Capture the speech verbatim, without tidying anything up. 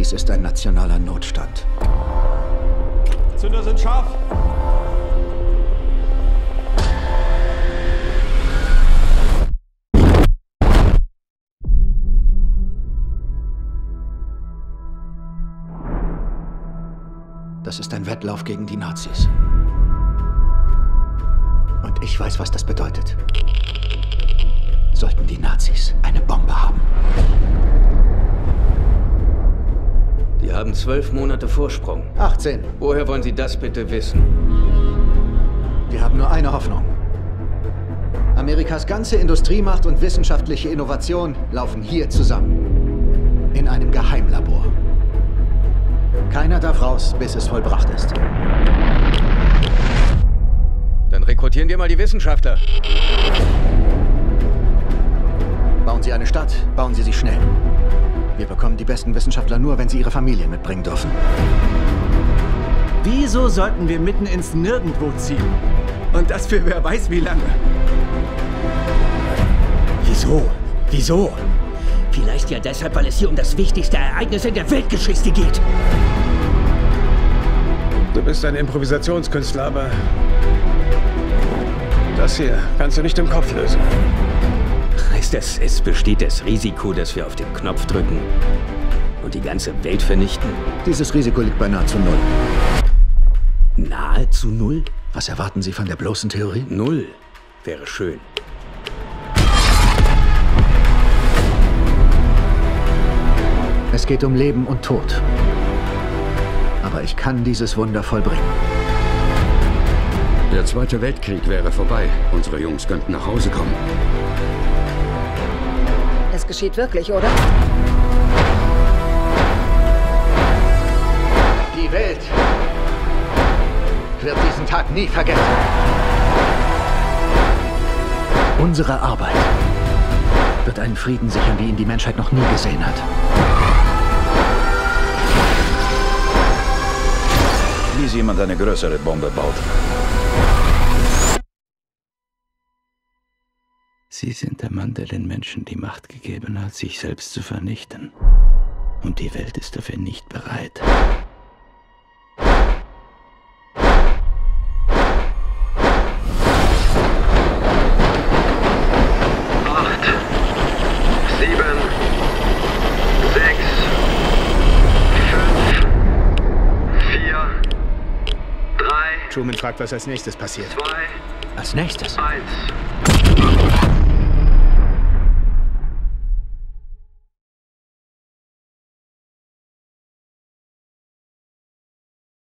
Dies ist ein nationaler Notstand. Zünder sind scharf. Das ist ein Wettlauf gegen die Nazis. Und ich weiß, was das bedeutet. Sollten die Nazis eine Bombe haben. Die haben zwölf Monate Vorsprung. achtzehn. Woher wollen Sie das bitte wissen? Wir haben nur eine Hoffnung. Amerikas ganze Industriemacht und wissenschaftliche Innovation laufen hier zusammen. In einem Geheimlabor. Keiner darf raus, bis es vollbracht ist. Dann rekrutieren wir mal die Wissenschaftler. Bauen Sie eine Stadt, bauen Sie sie schnell. Wir bekommen die besten Wissenschaftler nur, wenn sie ihre Familien mitbringen dürfen. Wieso sollten wir mitten ins Nirgendwo ziehen? Und das für wer weiß wie lange. Wieso? Wieso? Vielleicht ja deshalb, weil es hier um das wichtigste Ereignis in der Weltgeschichte geht. Du bist ein Improvisationskünstler, aber das hier kannst du nicht im Kopf lösen. Heißt das, es besteht das Risiko, dass wir auf den Knopf drücken und die ganze Welt vernichten? Dieses Risiko liegt bei nahezu null. Nahezu null? Was erwarten Sie von der bloßen Theorie? Null wäre schön. Es geht um Leben und Tod. Aber ich kann dieses Wunder vollbringen. Der Zweite Weltkrieg wäre vorbei. Unsere Jungs könnten nach Hause kommen. Es geschieht wirklich, oder? Die Welt wird diesen Tag nie vergessen. Unsere Arbeit wird einen Frieden sichern, wie ihn die Menschheit noch nie gesehen hat. Wie jemand eine größere Bombe baut. Sie sind der Mann, der den Menschen die Macht gegeben hat, sich selbst zu vernichten. Und die Welt ist dafür nicht bereit. Acht, sieben, sechs, fünf, vier, drei, Truman fragt, was als nächstes passiert. zwei, Als nächstes. eins.